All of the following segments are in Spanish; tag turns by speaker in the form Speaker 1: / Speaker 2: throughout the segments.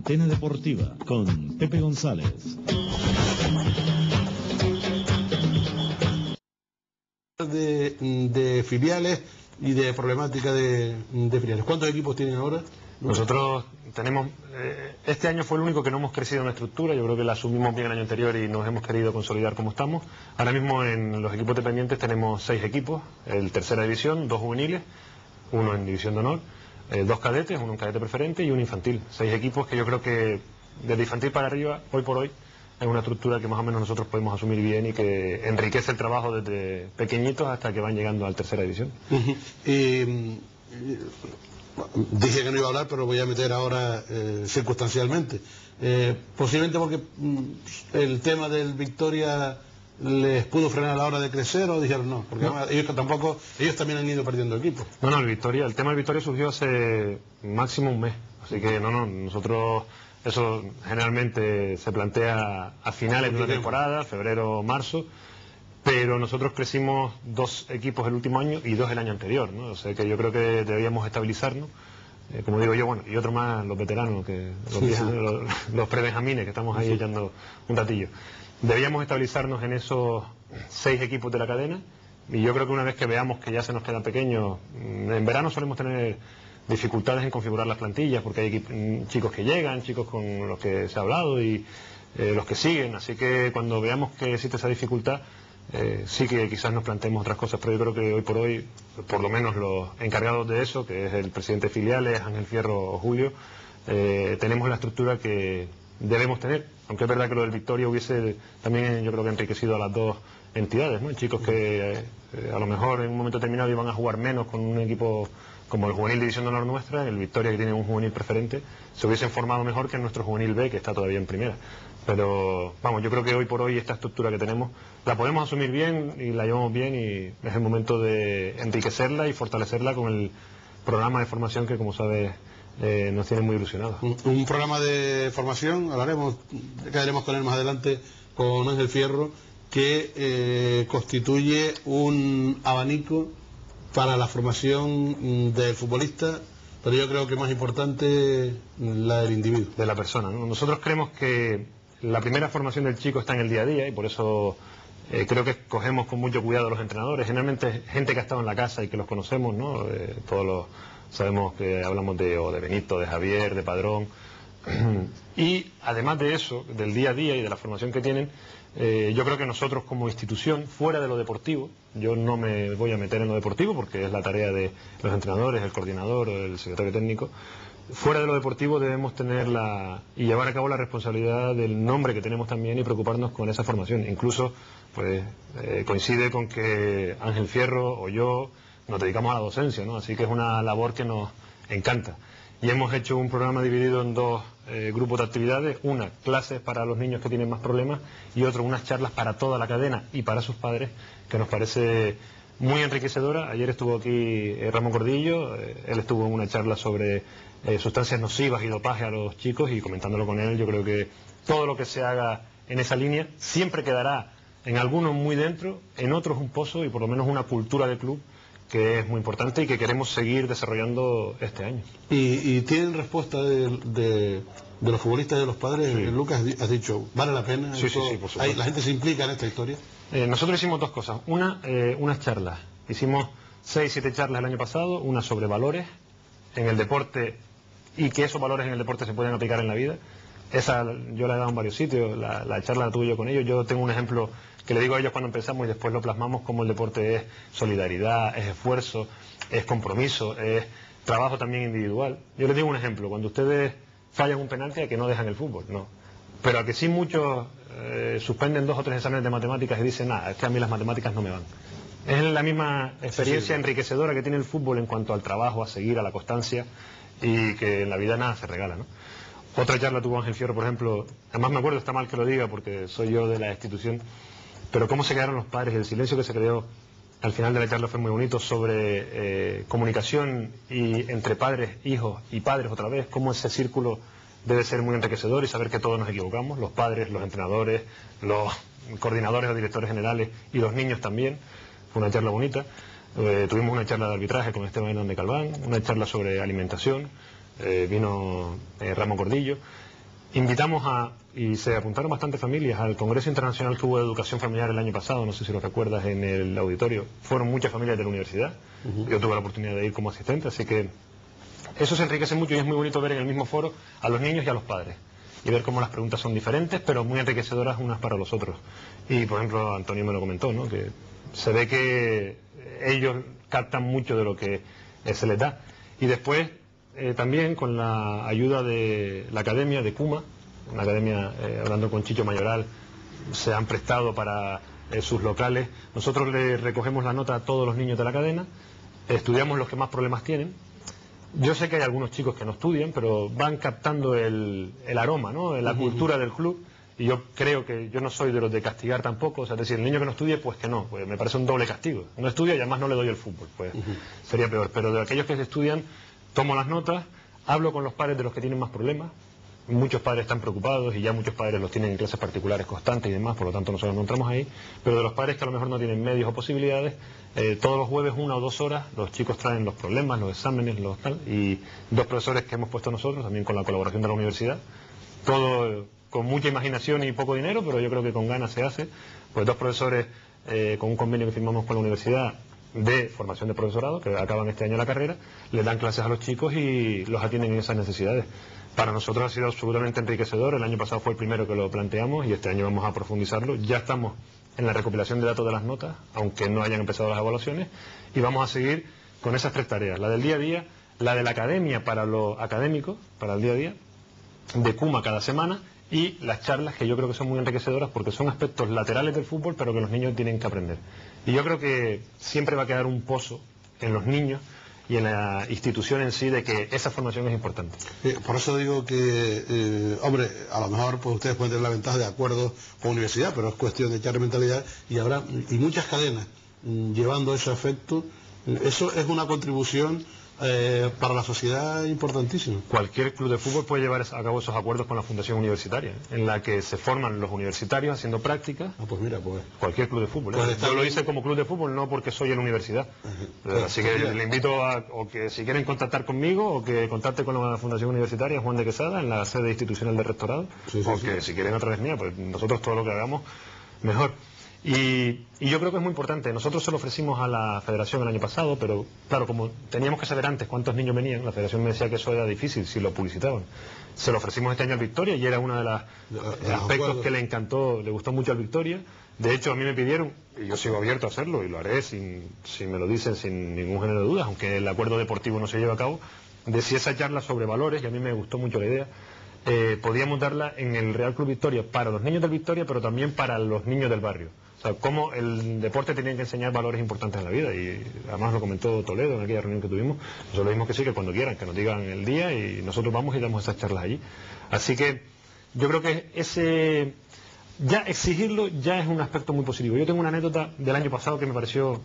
Speaker 1: Antena Deportiva con Pepe González.
Speaker 2: De filiales y de problemática de filiales. ¿Cuántos equipos tienen ahora?
Speaker 3: Nosotros tenemos, este año fue el único que no hemos crecido en la estructura. Yo creo que la asumimos bien el año anterior y nos hemos querido consolidar como estamos. Ahora mismo en los equipos dependientes tenemos 6 equipos, el tercera división, 2 juveniles, uno en división de honor, 2 cadetes, uno en cadete preferente y un infantil. 6 equipos que yo creo que desde infantil para arriba, hoy por hoy, es una estructura que más o menos nosotros podemos asumir bien y que enriquece el trabajo desde pequeñitos hasta que van llegando a la tercera división.
Speaker 2: Dije que no iba a hablar, pero voy a meter ahora circunstancialmente. Posiblemente porque el tema del Victoria les pudo frenar a la hora de crecer, o dijeron no, porque además ellos también han ido perdiendo equipos.
Speaker 3: No, el tema del Victoria surgió hace máximo un mes, así que nosotros, eso generalmente se plantea a finales de una temporada, febrero, marzo, pero nosotros crecimos 2 equipos el último año y 2 el año anterior, ¿no? O sea que yo creo que deberíamos estabilizarnos, como digo yo, bueno, y otro más los veteranos, los prebenjamines, que estamos ahí echando un ratillo. Debíamos estabilizarnos en esos 6 equipos de la cadena, y yo creo que una vez que veamos que ya se nos quedan pequeños, en verano solemos tener dificultades en configurar las plantillas, porque hay chicos que llegan, chicos con los que se ha hablado y los que siguen, así que cuando veamos que existe esa dificultad, sí que quizás nos planteemos otras cosas, pero yo creo que hoy por hoy, por lo menos los encargados de eso, que es el presidente de filiales, Ángel Fierro o Julio, tenemos la estructura que debemos tener, aunque es verdad que lo del Victoria hubiese también, yo creo que enriquecido a las 2 entidades, ¿no? Chicos que a lo mejor en un momento determinado iban a jugar menos con un equipo como el Juvenil División de Honor nuestra, el Victoria, que tiene un juvenil preferente, se hubiesen formado mejor que nuestro Juvenil B, que está todavía en primera. Pero vamos, yo creo que hoy por hoy esta estructura que tenemos la podemos asumir bien y la llevamos bien, y es el momento de enriquecerla y fortalecerla con el programa de formación que, como sabes, nos tiene muy ilusionados.
Speaker 2: Un programa de formación, quedaremos con él más adelante, con Ángel Fierro, que constituye un abanico para la formación del futbolista, pero yo creo que más importante la del individuo.
Speaker 3: De la persona, ¿no? Nosotros creemos que la primera formación del chico está en el día a día, y por eso creo que escogemos con mucho cuidado a los entrenadores. Generalmente gente que ha estado en la casa y que los conocemos, ¿no? Sabemos que hablamos de Benito, de Javier, de Padrón. Y además de eso, del día a día y de la formación que tienen, yo creo que nosotros como institución, fuera de lo deportivo, yo no me voy a meter en lo deportivo porque es la tarea de los entrenadores, el coordinador, el secretario técnico, fuera de lo deportivo debemos tener y llevar a cabo la responsabilidad del nombre que tenemos también y preocuparnos con esa formación. Incluso pues coincide con que Ángel Fierro o yo nos dedicamos a la docencia, ¿no? Así que es una labor que nos encanta. Y hemos hecho un programa dividido en 2 grupos de actividades, una, clases para los niños que tienen más problemas, y otro, unas charlas para toda la cadena y para sus padres, que nos parece muy enriquecedora. Ayer estuvo aquí Ramón Gordillo, él estuvo en una charla sobre sustancias nocivas y dopaje a los chicos, y comentándolo con él, yo creo que todo lo que se haga en esa línea siempre quedará en algunos muy dentro, en otros un pozo, y por lo menos una cultura de club que es muy importante y que queremos seguir desarrollando este año.
Speaker 2: ¿Y tienen respuesta de los futbolistas y de los padres? Sí. Lucas, has dicho, ¿vale la pena?
Speaker 3: Sí, sí, por supuesto.
Speaker 2: ¿La gente se implica en esta historia?
Speaker 3: Nosotros hicimos 2 cosas. Unas charlas. Hicimos 6, 7 charlas el año pasado, una sobre valores en el deporte y que esos valores en el deporte se pueden aplicar en la vida. Esa yo la he dado en varios sitios, la charla la tuve yo con ellos. Yo tengo un ejemplo que le digo a ellos cuando empezamos y después lo plasmamos, como el deporte es solidaridad, es esfuerzo, es compromiso, es trabajo también individual. Yo les digo un ejemplo, cuando ustedes fallan un penalti, a que no dejan el fútbol, no. Pero a que sí muchos suspenden 2 o 3 exámenes de matemáticas y dicen, es que a mí las matemáticas no me van. Es la misma experiencia enriquecedora que tiene el fútbol en cuanto al trabajo, a seguir, a la constancia, y que en la vida nada se regala, ¿no? Otra charla tuvo Ángel Fierro, por ejemplo, además me acuerdo, está mal que lo diga porque soy yo de la institución, pero cómo se quedaron los padres, el silencio que se creó al final de la charla fue muy bonito, sobre comunicación y entre padres, hijos y padres otra vez, cómo ese círculo debe ser muy enriquecedor y saber que todos nos equivocamos, los padres, los entrenadores, los coordinadores o directores generales y los niños también. Fue una charla bonita. Tuvimos una charla de arbitraje con Esteban Hernández Calván, una charla sobre alimentación, vino Ramón Gordillo. invitamos y se apuntaron bastantes familias al Congreso Internacional que hubo de Educación Familiar el año pasado, no sé si lo recuerdas, en el auditorio. Fueron muchas familias de la universidad. Yo tuve la oportunidad de ir como asistente, así que eso se enriquece mucho y es muy bonito ver en el mismo foro a los niños y a los padres. Y ver cómo las preguntas son diferentes, pero muy enriquecedoras unas para los otros. Y, por ejemplo, Antonio me lo comentó, ¿no? Que se ve que ellos captan mucho de lo que se les da. Y después, también con la ayuda de la academia de Cuma, una academia, hablando con Chicho Mayoral, se han prestado para sus locales. Nosotros le recogemos la nota a todos los niños de la cadena, estudiamos los que más problemas tienen. Yo sé que hay algunos chicos que no estudian, pero van captando el aroma, ¿no? La cultura del club. Y yo creo que yo no soy de los de castigar tampoco. O sea, es decir, el niño que no estudie, pues que no. Pues me parece un doble castigo. No estudia y además no le doy el fútbol. Pues sería peor. Pero de aquellos que se estudian, tomo las notas, hablo con los padres de los que tienen más problemas. Muchos padres están preocupados y ya muchos padres los tienen en clases particulares constantes y demás, por lo tanto nosotros no entramos ahí, pero de los padres que a lo mejor no tienen medios o posibilidades, todos los jueves 1 o 2 horas los chicos traen los problemas, los exámenes, los tal, y 2 profesores que hemos puesto nosotros, también con la colaboración de la universidad, todo con mucha imaginación y poco dinero, pero yo creo que con ganas se hace, pues 2 profesores con un convenio que firmamos con la universidad de formación de profesorado, que acaban este año la carrera, les dan clases a los chicos y los atienden en esas necesidades. Para nosotros ha sido absolutamente enriquecedor. El año pasado fue el primero que lo planteamos y este año vamos a profundizarlo. Ya estamos en la recopilación de datos de las notas, aunque no hayan empezado las evaluaciones, y vamos a seguir con esas 3 tareas. La del día a día, la de la academia para lo académico, para el día a día, de Cuma cada semana, y las charlas que yo creo que son muy enriquecedoras porque son aspectos laterales del fútbol, pero que los niños tienen que aprender. Y yo creo que siempre va a quedar un pozo en los niños y en la institución en sí de que esa formación es importante.
Speaker 2: Por eso digo que, hombre, a lo mejor pues ustedes pueden tener la ventaja de acuerdo con universidad, pero es cuestión de echarle mentalidad y habrá muchas cadenas llevando ese efecto. Eso es una contribución para la sociedad importantísima.
Speaker 3: Cualquier club de fútbol puede llevar a cabo esos acuerdos con la fundación universitaria, en la que se forman los universitarios haciendo prácticas.
Speaker 2: Pues mira, pues
Speaker 3: cualquier club de fútbol.
Speaker 2: Pues
Speaker 3: yo lo hice como club de fútbol, no porque soy en la universidad. Así que le invito a o que si quieren contactar conmigo o que contacte con la fundación universitaria Juan de Quesada en la sede institucional del rectorado, que si quieren a través mía, pues nosotros todo lo que hagamos mejor. Y yo creo que es muy importante. Nosotros se lo ofrecimos a la federación el año pasado, pero claro, como teníamos que saber antes cuántos niños venían, la federación me decía que eso era difícil si lo publicitaban. Se lo ofrecimos este año al Victoria y era uno de los aspectos que le encantó, le gustó mucho al Victoria. De hecho, a mí me pidieron, y yo sigo abierto a hacerlo, y lo haré si me lo dicen sin ningún género de dudas, aunque el acuerdo deportivo no se lleve a cabo, de si esa charla sobre valores, y a mí me gustó mucho la idea, podíamos darla en el Real Club Victoria para los niños del Victoria, pero también para los niños del barrio. O sea, cómo el deporte tenía que enseñar valores importantes en la vida, y además lo comentó Toledo en aquella reunión que tuvimos. Nosotros le dijimos que sí, que cuando quieran, que nos digan el día, y nosotros vamos y damos esas charlas allí. Así que yo creo que ya exigirlo ya es un aspecto muy positivo. Yo tengo una anécdota del año pasado que me pareció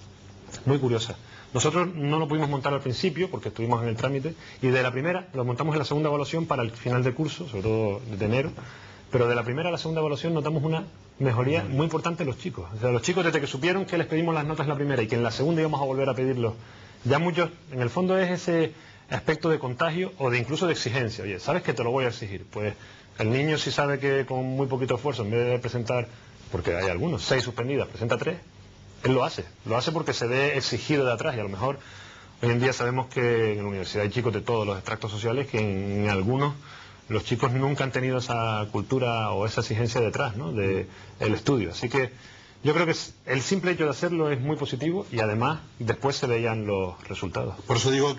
Speaker 3: muy curiosa. Nosotros no lo pudimos montar al principio porque estuvimos en el trámite, y de la primera lo montamos en la segunda evaluación para el final del curso, sobre todo de enero, pero de la primera a la segunda evaluación notamos una mejoría muy importante en los chicos. O sea, los chicos desde que supieron que les pedimos las notas en la primera y que en la segunda íbamos a volver a pedirlos, ya muchos, en el fondo es ese aspecto de contagio o de incluso de exigencia. Oye, ¿sabes que te lo voy a exigir? Pues el niño si sabe que con muy poquito esfuerzo, en vez de presentar, porque hay algunos, 6 suspendidas, presenta 3, él lo hace porque se ve exigido de atrás, y a lo mejor hoy en día sabemos que en la universidad hay chicos de todos los extractos sociales que en algunos los chicos nunca han tenido esa cultura o esa exigencia detrás, ¿no?, del estudio. Así que yo creo que el simple hecho de hacerlo es muy positivo y además después se veían los resultados.
Speaker 2: Por eso digo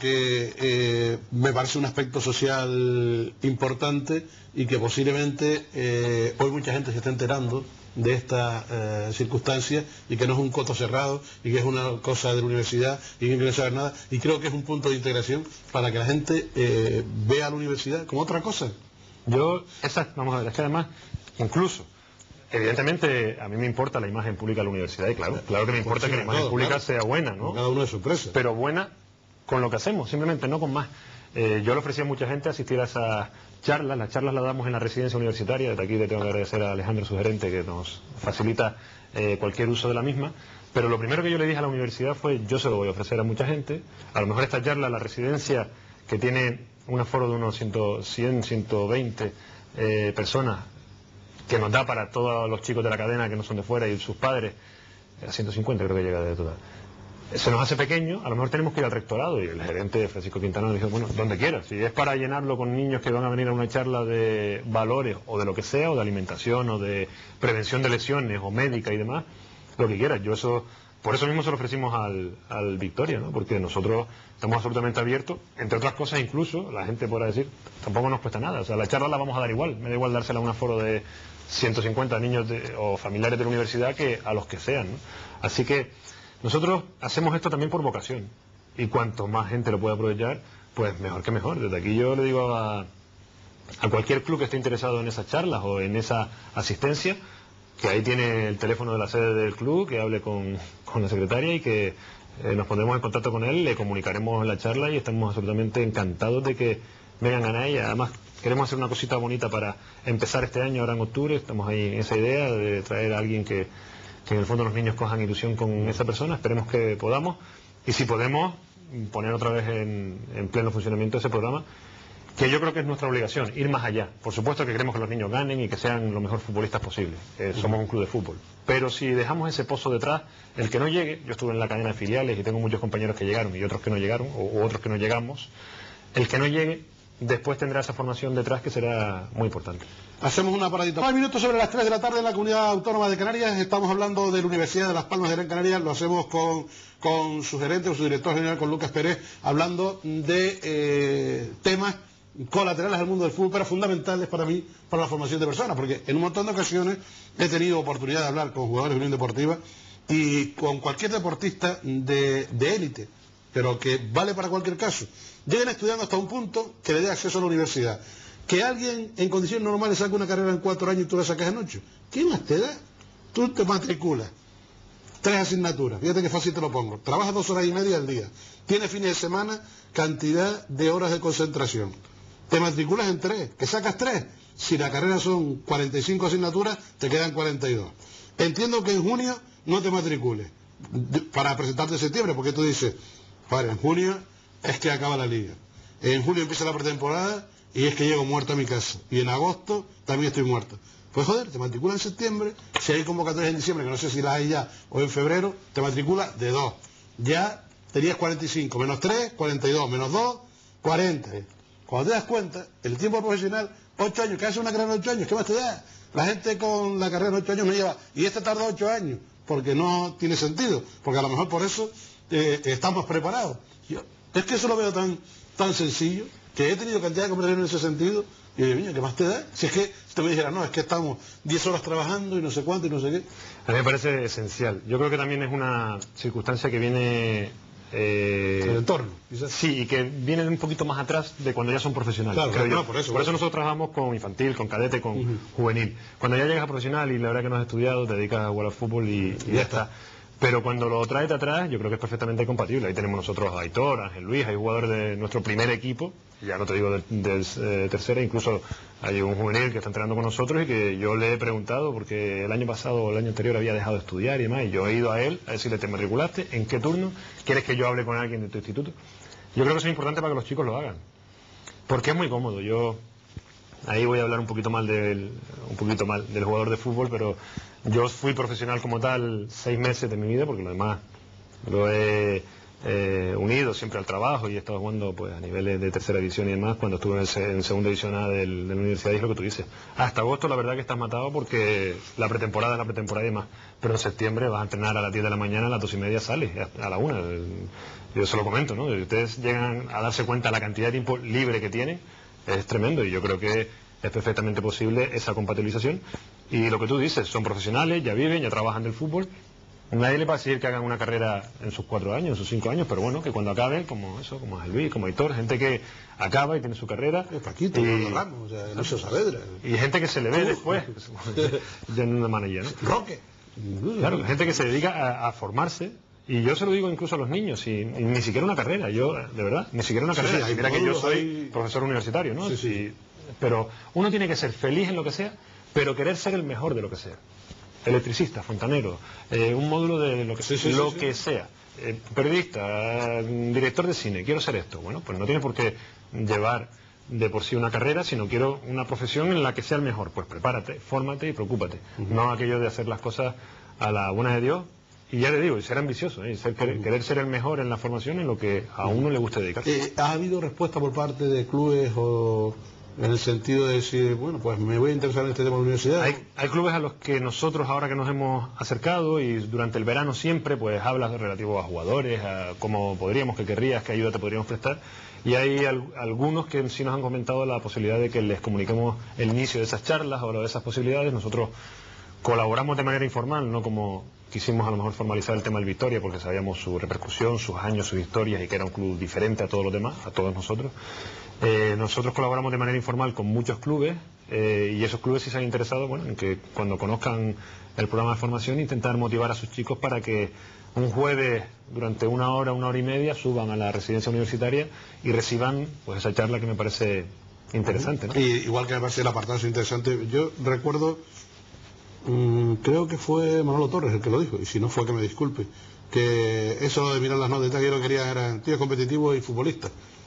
Speaker 2: que me parece un aspecto social importante y que posiblemente hoy mucha gente se está enterando de esta circunstancia y que no es un coto cerrado y que es una cosa de la universidad y que no quiere saber nada, y creo que es un punto de integración para que la gente vea a la universidad como otra cosa.
Speaker 3: Vamos a ver, es que además, incluso, evidentemente a mí me importa la imagen pública de la universidad, y claro que me importa que la imagen pública sea buena, ¿no?
Speaker 2: Cada uno de su empresa.
Speaker 3: Pero buena con lo que hacemos, simplemente, no con más. Yo le ofrecí a mucha gente asistir a esas charlas. Las charlas las damos en la residencia universitaria. Desde aquí le tengo que agradecer a Alejandro, su gerente, que nos facilita cualquier uso de la misma. Pero lo primero que yo le dije a la universidad fue: yo se lo voy a ofrecer a mucha gente. A lo mejor esta charla, la residencia, que tiene un aforo de unos 100, 120, personas que nos da para todos los chicos de la cadena que no son de fuera y sus padres, a 150 creo que llega de total. Se nos hace pequeño, a lo mejor tenemos que ir al rectorado, y el gerente Francisco Quintana nos dijo, bueno, donde quieras, si es para llenarlo con niños que van a venir a una charla de valores o de lo que sea, o de alimentación o de prevención de lesiones o médica y demás, lo que quieras. Yo eso, por eso mismo se lo ofrecimos al Victoria, ¿no? Porque nosotros estamos absolutamente abiertos, entre otras cosas incluso, la gente podrá decir, tampoco nos cuesta nada, o sea, la charla la vamos a dar igual, me da igual dársela a un aforo de 150 niños o familiares de la universidad que a los que sean, ¿no? Así que nosotros hacemos esto también por vocación, y cuanto más gente lo pueda aprovechar, pues mejor que mejor. Desde aquí yo le digo a cualquier club que esté interesado en esas charlas o en esa asistencia, que ahí tiene el teléfono de la sede del club, que hable con la secretaria y que nos pondremos en contacto con él, le comunicaremos la charla y estamos absolutamente encantados de que vengan a ella. Además, queremos hacer una cosita bonita para empezar este año, ahora en octubre, estamos ahí en esa idea de traer a alguien que en el fondo los niños cojan ilusión con esa persona, esperemos que podamos, y si podemos, poner otra vez en pleno funcionamiento ese programa, que yo creo que es nuestra obligación, ir más allá. Por supuesto que queremos que los niños ganen y que sean los mejores futbolistas posibles, somos un club de fútbol, pero si dejamos ese pozo detrás, el que no llegue, yo estuve en la cadena de filiales y tengo muchos compañeros que llegaron y otros que no llegaron, o otros que no llegamos, el que no llegue, después tendrá esa formación detrás que será muy importante.
Speaker 2: Hacemos una paradita. 5 minutos sobre las 3 de la tarde en la Comunidad Autónoma de Canarias. Estamos hablando de la Universidad de Las Palmas de Gran Canaria. Lo hacemos con su gerente o su director general, con Lucas Pérez, hablando de temas colaterales al mundo del fútbol, pero fundamentales para mí, para la formación de personas, porque en un montón de ocasiones he tenido oportunidad de hablar con jugadores de Unión Deportiva y con cualquier deportista de élite, pero que vale para cualquier caso. Llegan estudiando hasta un punto que le dé acceso a la universidad. Que alguien en condiciones normales saque una carrera en 4 años y tú la sacas en 8. ¿Qué más te da? Tú te matriculas. 3 asignaturas. Fíjate que fácil te lo pongo. Trabajas 2 horas y media al día. Tienes fines de semana cantidad de horas de concentración. Te matriculas en 3. ¿Que sacas 3? Si la carrera son 45 asignaturas, te quedan 42. Entiendo que en junio no te matricules para presentarte en septiembre, porque tú dices, vale, en junio es que acaba la liga. En julio empieza la pretemporada y es que llego muerto a mi casa. Y en agosto también estoy muerto. Pues joder, te matriculas en septiembre, si hay convocatorias en diciembre, que no sé si las hay ya, o en febrero, te matriculas de 2. Ya tenías 45, menos 3, 42, menos 2, 40. Cuando te das cuenta, el tiempo profesional, 8 años, que hace una carrera de 8 años, ¿qué más te da? La gente con la carrera de 8 años no lleva, y esta tarda 8 años, porque no tiene sentido, porque a lo mejor por eso estamos preparados. Es que eso lo veo tan sencillo, que he tenido cantidad de conversaciones en ese sentido, y digo, niño, ¿qué más te da? Si es que si te me dijera, no, es que estamos 10 horas trabajando y no sé cuánto y no sé qué.
Speaker 3: A mí me parece esencial. Yo creo que también es una circunstancia que viene...
Speaker 2: el entorno, quizás.
Speaker 3: Sí, y que viene un poquito más atrás de cuando ya son profesionales.
Speaker 2: Claro, no,
Speaker 3: por eso nosotros trabajamos con infantil, con cadete, con juvenil. Cuando ya llegas a profesional y la verdad que no has estudiado, te dedicas a jugar al fútbol y ya está. Pero cuando lo traes de atrás, yo creo que es perfectamente compatible. Ahí tenemos nosotros a Aitor, Ángel Luis, hay jugadores de nuestro primer equipo, ya no te digo del tercera, incluso hay un juvenil que está entrenando con nosotros y que yo le he preguntado, porque el año pasado o el año anterior había dejado de estudiar y demás, y yo he ido a él a decirle, ¿te matriculaste? ¿En qué turno? ¿Quieres que yo hable con alguien de tu instituto? Yo creo que eso es importante para que los chicos lo hagan, porque es muy cómodo. Ahí voy a hablar un poquito mal del jugador de fútbol, pero yo fui profesional como tal 6 meses de mi vida, porque lo demás lo he unido siempre al trabajo y he estado jugando pues a niveles de tercera división y demás. Cuando estuve en segunda división A de la universidad, es lo que tú dices. Hasta agosto la verdad que estás matado porque la pretemporada es la pretemporada y demás. Pero en septiembre vas a entrenar a las 10 de la mañana, a las 2:30 sales, a la 1. Yo se lo comento, ¿no? Si ustedes llegan a darse cuenta de la cantidad de tiempo libre que tienen, es tremendo, y yo creo que es perfectamente posible esa compatibilización. Y lo que tú dices, son profesionales, ya viven, ya trabajan del fútbol. Nadie le va a decir que hagan una carrera en sus 4 años, en sus 5 años, pero bueno, que cuando acaben, como Ángel Luis, como Aitor, gente que acaba y tiene su carrera.
Speaker 2: Paquito, Ramos, Lucio Saavedra.
Speaker 3: Y gente que se le ve después, ya en una manilla, ¿no?
Speaker 2: Roque.
Speaker 3: Claro, gente que se dedica a formarse. Y yo se lo digo incluso a los niños, y ni siquiera una carrera, yo, de verdad, ni siquiera una carrera.
Speaker 2: Sí,
Speaker 3: mira que yo soy profesor universitario, ¿no?
Speaker 2: Sí.
Speaker 3: Pero uno tiene que ser feliz en lo que sea, pero querer ser el mejor de lo que sea. Electricista, fontanero, un módulo de lo que sea. Periodista, director de cine, quiero ser esto. Bueno, pues no tiene por qué llevar de por sí una carrera, sino quiero una profesión en la que sea el mejor. Pues prepárate, fórmate y preocúpate. No aquello de hacer las cosas a la buena de Dios. Y ya le digo, y ser ambicioso, querer ser el mejor en la formación en lo que a uno le gusta dedicarse.
Speaker 2: ¿Ha habido respuesta por parte de clubes o en el sentido de decir, bueno, pues me voy a interesar en este tema de la universidad?
Speaker 3: Hay clubes a los que nosotros ahora que nos hemos acercado y durante el verano siempre pues hablas de relativo a jugadores, a cómo podríamos, qué querrías, qué ayuda te podríamos prestar. Y hay algunos que sí nos han comentado la posibilidad de que les comuniquemos el inicio de esas charlas o de esas posibilidades. Nosotros colaboramos de manera informal, no como quisimos a lo mejor formalizar el tema del Victoria, porque sabíamos su repercusión, sus años, sus historias, y que era un club diferente a todos los demás, a todos nosotros. Nosotros colaboramos de manera informal con muchos clubes, y esos clubes sí se han interesado, bueno, en que cuando conozcan el programa de formación, intentar motivar a sus chicos para que un jueves, durante una hora y media, suban a la residencia universitaria y reciban pues esa charla que me parece interesante, ¿no?
Speaker 2: Y igual que me parece el apartado interesante, yo recuerdo, creo que fue Manolo Torres el que lo dijo, y si no fue que me disculpe, que eso de mirar las notas, yo lo que quería eran tíos competitivos y futbolistas.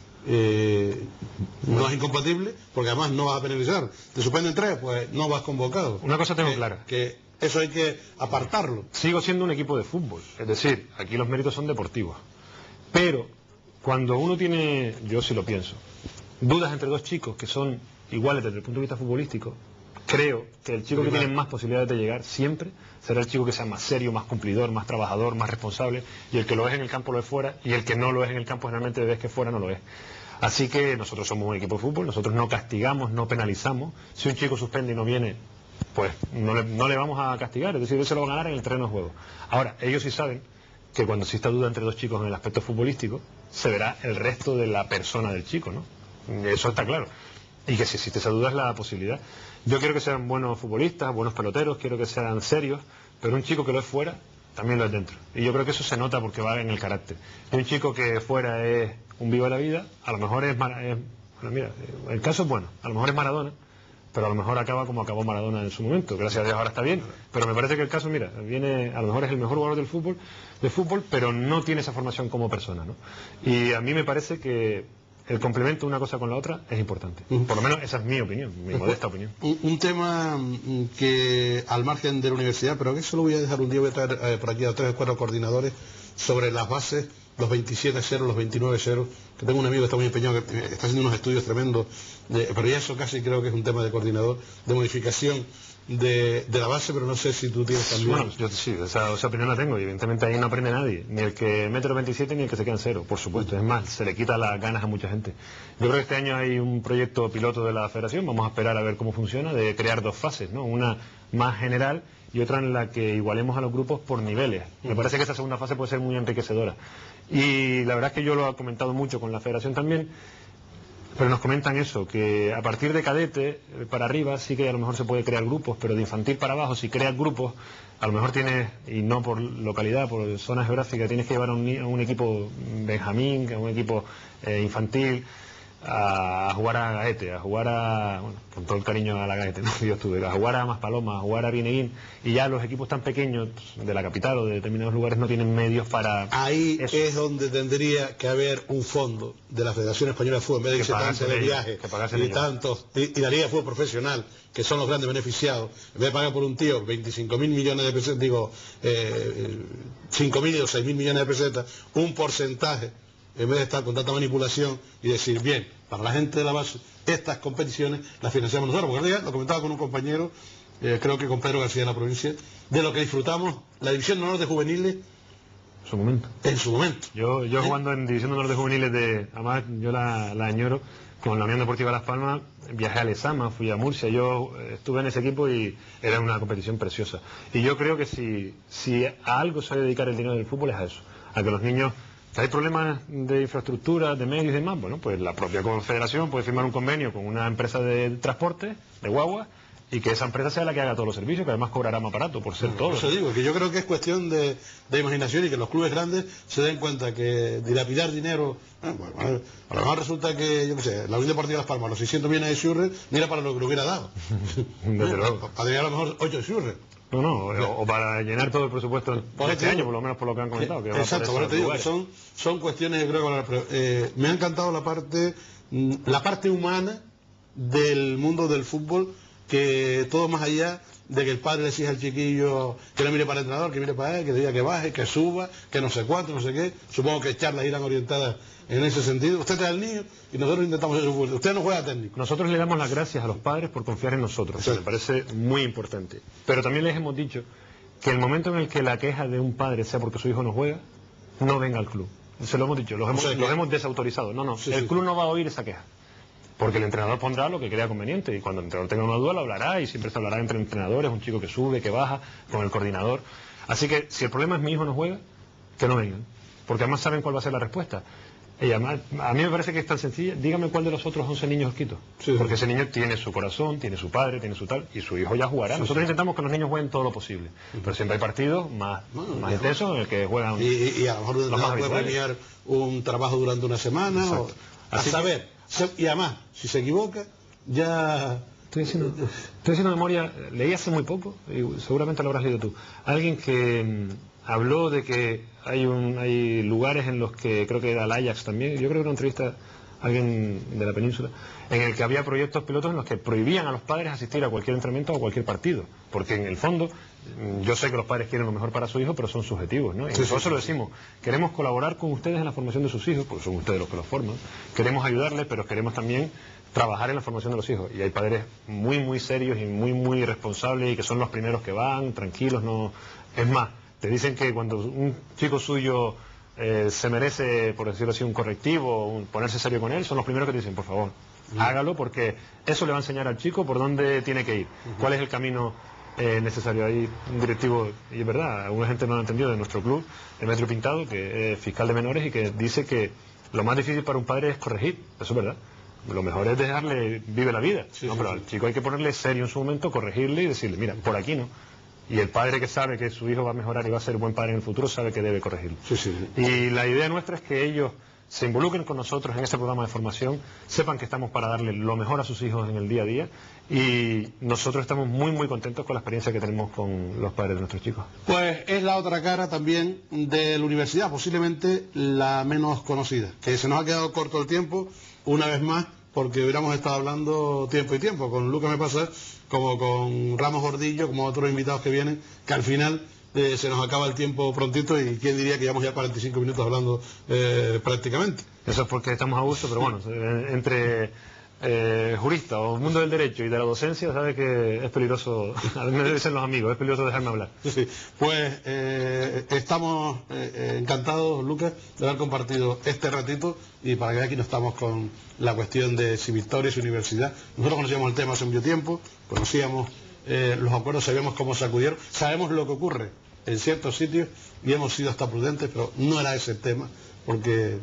Speaker 2: No es incompatible, porque además no vas a penalizar. Te suspenden 3, pues no vas convocado.
Speaker 3: Una cosa tengo clara.
Speaker 2: Que eso hay que apartarlo.
Speaker 3: Sigo siendo un equipo de fútbol, es decir, aquí los méritos son deportivos. Pero cuando uno tiene, yo sí lo pienso, dudas entre dos chicos que son iguales desde el punto de vista futbolístico, creo que el chico que tiene más posibilidades de llegar siempre será el chico que sea más serio, más cumplidor, más trabajador, más responsable, y el que lo es en el campo lo es fuera, y el que no lo es en el campo generalmente ves que fuera no lo es. Así que nosotros somos un equipo de fútbol, nosotros no castigamos, no penalizamos. Si un chico suspende y no viene, pues no le vamos a castigar, es decir, él se lo va a ganar en el terreno de juego. Ahora, ellos sí saben que cuando exista duda entre dos chicos en el aspecto futbolístico, se verá el resto de la persona del chico, ¿no? Eso está claro. Y que si existe esa duda es la posibilidad. Yo quiero que sean buenos futbolistas, buenos peloteros, quiero que sean serios, pero un chico que lo es fuera, también lo es dentro. Y yo creo que eso se nota porque va en el carácter. Y un chico que fuera es un vivo de la vida, a lo mejor bueno, mira, el caso es bueno, a lo mejor es Maradona, pero a lo mejor acaba como acabó Maradona en su momento, gracias a Dios ahora está bien, pero me parece que el caso, mira, a lo mejor es el mejor jugador del fútbol, pero no tiene esa formación como persona, ¿no? Y a mí me parece que el complemento de una cosa con la otra es importante. Por lo menos esa es mi opinión, mi modesta opinión. Un
Speaker 2: tema que al margen de la universidad, pero que eso lo voy a dejar un día, voy a traer por aquí a 3 o 4 coordinadores sobre las bases, los 27-0, los 29-0, que tengo un amigo que está muy empeñado, que está haciendo unos estudios tremendos, pero ya eso casi creo que es un tema de coordinador, de modificación de la base, pero no sé si tú tienes también...
Speaker 3: Bueno, yo sí, esa opinión la tengo, y evidentemente ahí no aprende nadie, ni el que mete los 27 ni el que se queda en 0, por supuesto. Es más, se le quita las ganas a mucha gente. Yo creo que este año hay un proyecto piloto de la federación, vamos a esperar a ver cómo funciona, de crear 2 fases, ¿no? Una más general y otra en la que igualemos a los grupos por niveles. Me parece que esa segunda fase puede ser muy enriquecedora. Y la verdad es que yo lo he comentado mucho con la federación también, pero nos comentan eso, que a partir de cadete para arriba sí que a lo mejor se puede crear grupos, pero de infantil para abajo, si creas grupos, a lo mejor tienes, y no por localidad, por zona geográfica, tienes que llevar a un equipo benjamín, a un equipo infantil, a jugar a Gaete, a jugar a, bueno, con todo el cariño a la Gaete, ¿no? Yo estuve, a jugar a Maspalomas, a jugar a Bieneguín, y ya los equipos tan pequeños de la capital o de determinados lugares no tienen medios para...
Speaker 2: Ahí
Speaker 3: eso.
Speaker 2: Es donde tendría que haber un fondo de la Federación Española de Fútbol, en vez de que se tanto de viaje y tantos, y la Liga de Fútbol Profesional, que son los grandes beneficiados, en vez de pagar por un tío 25.000 millones de pesetas, 5.000 o 6.000 millones de pesetas, un porcentaje, en vez de estar con tanta manipulación y decir, bien, para la gente de la base, estas competiciones las financiamos nosotros, porque lo comentaba con un compañero, creo que con Pedro García de la provincia, de lo que disfrutamos, la división de honor de juveniles, en su momento.
Speaker 3: Yo jugando en división de honor de juveniles, además yo la añoro, con la Unión Deportiva Las Palmas, viajé a Lezama, fui a Murcia, yo estuve en ese equipo y era una competición preciosa. Y yo creo que si a algo se va a dedicar el dinero del fútbol es a eso, a que los niños... ¿Hay problemas de infraestructura, de medios y demás? Bueno, pues la propia confederación puede firmar un convenio con una empresa de transporte, de guagua, y que esa empresa sea la que haga todos los servicios, que además cobrará más barato por ser todo.
Speaker 2: Eso digo, que yo creo que es cuestión de imaginación y que los clubes grandes se den cuenta que dilapidar dinero... Bueno, a lo mejor resulta que, yo qué sé, la Unión Deportiva Las Palmas, los 600 millones de Xurre, mira para lo que lo hubiera dado.
Speaker 3: Desde luego.
Speaker 2: Podría a lo mejor 8 Xurre.
Speaker 3: O para llenar todo el presupuesto
Speaker 2: Por
Speaker 3: este año, por lo menos por lo que han comentado. Que
Speaker 2: exacto, por eso te digo que son cuestiones, yo creo que me ha encantado la parte humana del mundo del fútbol, que todo más allá de que el padre le exija al chiquillo que no mire para el entrenador, que mire para él, que diga que baje, que suba, que no sé cuánto, no sé qué. Supongo que charlas irán orientadas en ese sentido. Usted trae al niño y nosotros intentamos hacer su fútbol. Usted no juega técnico.
Speaker 3: Nosotros le damos las gracias a los padres por confiar en nosotros, que me parece muy importante. Pero también les hemos dicho que el momento en el que la queja de un padre sea porque su hijo no juega, no venga al club. Se lo hemos dicho, los hemos desautorizado. El club no va a oír esa queja. Porque el entrenador pondrá lo que crea conveniente y cuando el entrenador tenga una duda lo hablará, y siempre se hablará entre entrenadores, un chico que sube, que baja, con el coordinador. Así que si el problema es mi hijo no juega, que no vengan, porque además saben cuál va a ser la respuesta. Y además, a mí me parece que es tan sencilla. Dígame cuál de los otros 11 niños os quito. Porque ese niño tiene su corazón, tiene su padre, tiene su tal, y su hijo ya jugará. Nosotros intentamos que los niños jueguen todo lo posible, pero siempre hay partidos más intensos en el que juegan
Speaker 2: y a lo mejor
Speaker 3: los más
Speaker 2: puede premiar un trabajo durante una semana, a saber. Y además, si se equivoca, ya...
Speaker 3: Estoy haciendo memoria, leí hace muy poco, y seguramente lo habrás leído tú, alguien que habló de que hay lugares en los que, creo que era el Ajax también, yo creo que era una entrevista a alguien de la península, en el que había proyectos pilotos en los que prohibían a los padres asistir a cualquier entrenamiento o a cualquier partido, porque en el fondo, yo sé que los padres quieren lo mejor para su hijo, pero son subjetivos, ¿no? Y por eso lo decimos, queremos colaborar con ustedes en la formación de sus hijos, porque son ustedes los que los forman, queremos ayudarles, pero queremos también trabajar en la formación de los hijos, y hay padres muy, muy serios y muy, muy responsables, y que son los primeros que van, tranquilos, no... Es más, te dicen que cuando un chico suyo se merece, por decirlo así, un correctivo, ponerse serio con él, son los primeros que te dicen, por favor, hágalo, porque eso le va a enseñar al chico por dónde tiene que ir, cuál es el camino necesario. Hay un directivo, y es verdad, alguna gente no lo ha entendido, de nuestro club, de Metro Pintado, que es fiscal de menores, y que dice que lo más difícil para un padre es corregir. Eso es verdad. Lo mejor es dejarle vive la vida, pero al chico hay que ponerle serio en su momento, corregirle y decirle, mira, por aquí no. Y el padre que sabe que su hijo va a mejorar y va a ser buen padre en el futuro sabe que debe corregirlo. Y la idea nuestra es que ellos se involucren con nosotros en este programa de formación, sepan que estamos para darle lo mejor a sus hijos en el día a día, y nosotros estamos muy, muy contentos con la experiencia que tenemos con los padres de nuestros chicos.
Speaker 2: Pues es la otra cara también de la universidad, posiblemente la menos conocida, que se nos ha quedado corto el tiempo, una vez más, porque hubiéramos estado hablando tiempo y tiempo. Con Lucas me pasa como con Ramos Gordillo, como otros invitados que vienen, que al final se nos acaba el tiempo prontito, y quién diría que llevamos ya 45 minutos hablando prácticamente.
Speaker 3: Eso es porque estamos a gusto, pero bueno, entre jurista o mundo del derecho y de la docencia, sabe que es peligroso, me dicen los amigos, es peligroso dejarme hablar.
Speaker 2: Pues estamos encantados, Lucas, de haber compartido este ratito, y para que aquí no estamos con la cuestión de si Victoria, si universidad. Nosotros conocíamos el tema hace mucho tiempo, conocíamos los acuerdos, sabíamos cómo se acudieron, sabemos lo que ocurre en ciertos sitios y hemos sido hasta prudentes, pero no era ese el tema, porque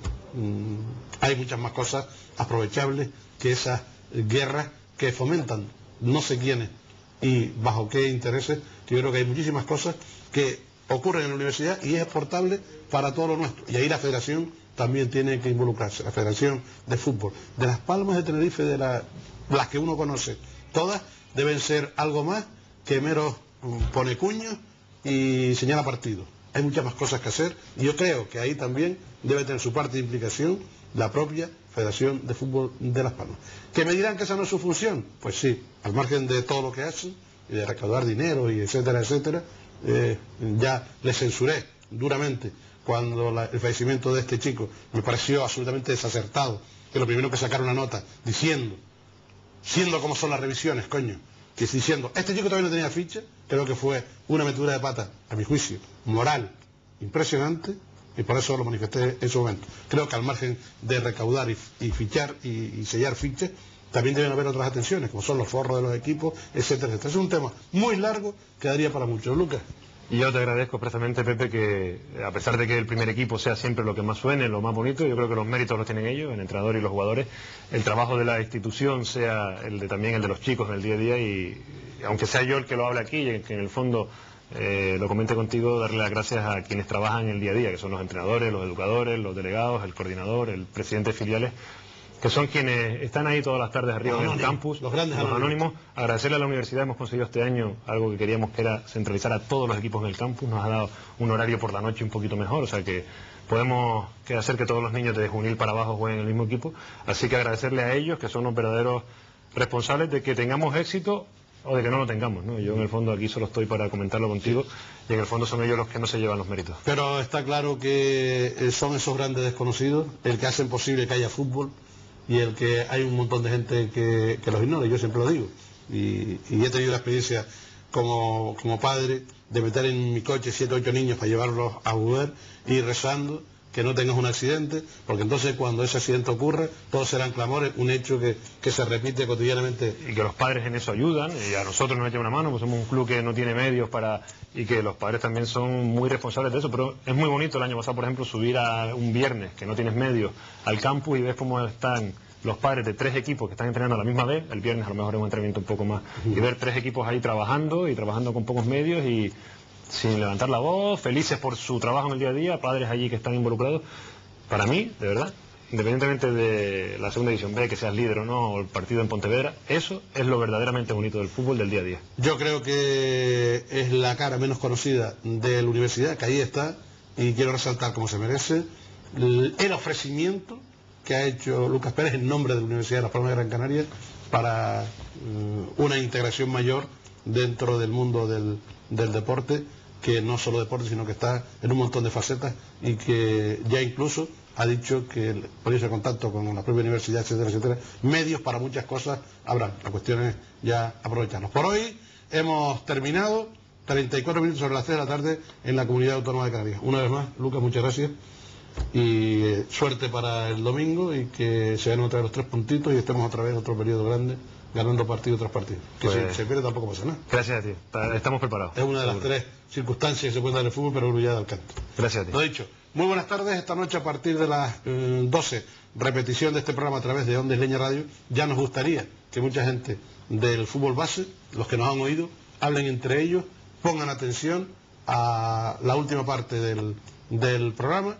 Speaker 2: hay muchas más cosas aprovechables que esas guerras que fomentan no sé quiénes y bajo qué intereses, que yo creo que hay muchísimas cosas que ocurren en la universidad y es exportable para todo lo nuestro. Y ahí la federación también tiene que involucrarse, la Federación de Fútbol. De Las Palmas de Tenerife, de las que uno conoce, todas deben ser algo más que meros pone cuños y señala partidos. Hay muchas más cosas que hacer, y yo creo que ahí también debe tener su parte de implicación la propia Federación de Fútbol de Las Palmas. ¿Que me dirán que esa no es su función? Pues sí, al margen de todo lo que hacen, y de recaudar dinero, y etcétera, etcétera, ya le censuré duramente cuando el fallecimiento de este chico me pareció absolutamente desacertado, que lo primero que sacaron una nota diciendo, siendo como son las revisiones, coño, que diciendo, este chico todavía no tenía ficha, creo que fue una metedura de pata, a mi juicio, moral, impresionante, y por eso lo manifesté en su momento. Creo que al margen de recaudar y fichar y sellar fichas, también deben haber otras atenciones, como son los forros de los equipos, etcétera, etcétera. Es un tema muy largo que daría para mucho. Lucas.
Speaker 3: Y yo te agradezco expresamente, Pepe, que a pesar de que el primer equipo sea siempre lo que más suene, lo más bonito, yo creo que los méritos los tienen ellos, el entrenador y los jugadores, el trabajo de la institución sea también el de los chicos en el día a día, y aunque sea yo el que lo hable aquí, y que en el fondo lo comente contigo, darle las gracias a quienes trabajan en el día a día, que son los entrenadores, los educadores, los delegados, el coordinador, el presidente de filiales, que son quienes están ahí todas las tardes arriba en el campus,
Speaker 2: los grandes
Speaker 3: anónimos. Agradecerle a la universidad, hemos conseguido este año algo que queríamos, que era centralizar a todos los equipos en el campus, nos ha dado un horario por la noche un poquito mejor, o sea que podemos hacer que todos los niños de juvenil para abajo jueguen en el mismo equipo, así que agradecerle a ellos, que son los verdaderos responsables de que tengamos éxito o de que no lo tengamos, ¿no? Yo en el fondo aquí solo estoy para comentarlo contigo y en el fondo son ellos los que no se llevan los méritos.
Speaker 2: Pero está claro que son esos grandes desconocidos el que hacen posible que haya fútbol y el que hay un montón de gente que los ignora, yo siempre lo digo. Y he tenido la experiencia como padre de meter en mi coche 7 o 8 niños para llevarlos a jugar y rezando que no tengas un accidente, porque entonces cuando ese accidente ocurre, todos serán clamores, un hecho que se repite cotidianamente.
Speaker 3: Y que los padres en eso ayudan, y a nosotros nos echan una mano, pues somos un club que no tiene medios y que los padres también son muy responsables de eso, pero es muy bonito el año pasado, por ejemplo, subir a un viernes, que no tienes medios, al campus y ves cómo están los padres de 3 equipos que están entrenando a la misma vez, el viernes a lo mejor es un entrenamiento un poco más, y ver 3 equipos ahí trabajando con pocos medios y sin levantar la voz, felices por su trabajo en el día a día, padres allí que están involucrados. Para mí, de verdad, independientemente de la segunda división B, que seas líder o no, o el partido en Pontevedra, eso es lo verdaderamente bonito del fútbol del día a día.
Speaker 2: Yo creo que es la cara menos conocida de la universidad, que ahí está, y quiero resaltar como se merece el ofrecimiento que ha hecho Lucas Pérez en nombre de la Universidad de Las Palmas de Gran Canaria para una integración mayor dentro del mundo del deporte, que no solo deporte, sino que está en un montón de facetas y que ya incluso ha dicho que ponerse en contacto con la propia universidad, etcétera, etcétera, medios para muchas cosas habrán. La cuestión es ya aprovecharlos. Por hoy hemos terminado, 34 minutos sobre las 3 de la tarde en la Comunidad Autónoma de Canarias. Una vez más, Lucas, muchas gracias y suerte para el domingo y que se ganen otra vez los 3 puntitos y estemos otra vez en otro periodo grande ganando partido tras partido. Que
Speaker 3: pues,
Speaker 2: si se pierde tampoco pasa nada.
Speaker 3: Gracias a ti, estamos preparados.
Speaker 2: Es una de las 3 circunstancias que se pueden dar en el fútbol, pero uno ya da el canto.
Speaker 3: Gracias a ti.
Speaker 2: Lo dicho, muy buenas tardes. Esta noche a partir de las 12, repetición de este programa a través de Ondas Leña Radio. Ya nos gustaría que mucha gente del fútbol base, los que nos han oído, hablen entre ellos, pongan atención a la última parte del programa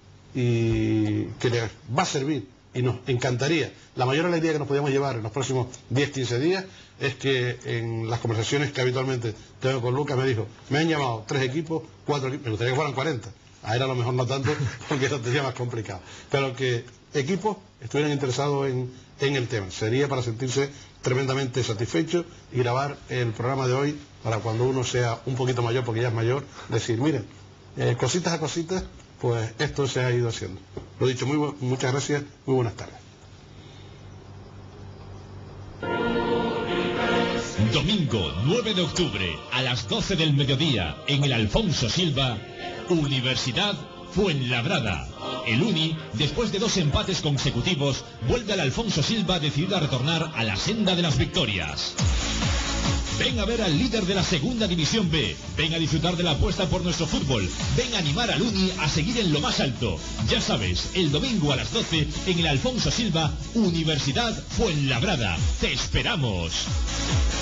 Speaker 2: y que les va a servir. Y nos encantaría, la mayor alegría que nos podíamos llevar en los próximos 10-15 días es que en las conversaciones que habitualmente tengo con Lucas me dijo, me han llamado 3 equipos, 4 equipos, me gustaría que fueran 40, a él a lo mejor no tanto porque eso sería más complicado, pero que equipos estuvieran interesados en el tema, sería para sentirse tremendamente satisfecho y grabar el programa de hoy para cuando uno sea un poquito mayor, porque ya es mayor, decir, miren, cositas a cositas, pues esto se ha ido haciendo. Lo dicho, muchas gracias, muy buenas tardes.
Speaker 1: Domingo 9 de octubre a las 12 del mediodía en el Alfonso Silva, Universidad Fuenlabrada. El Uni, después de 2 empates consecutivos, vuelve al Alfonso Silva decidido a retornar a la senda de las victorias. Ven a ver al líder de la segunda división B, ven a disfrutar de la apuesta por nuestro fútbol, ven a animar al Uni a seguir en lo más alto. Ya sabes, el domingo a las 12 en el Alfonso Silva, Universidad Fuenlabrada. ¡Te esperamos!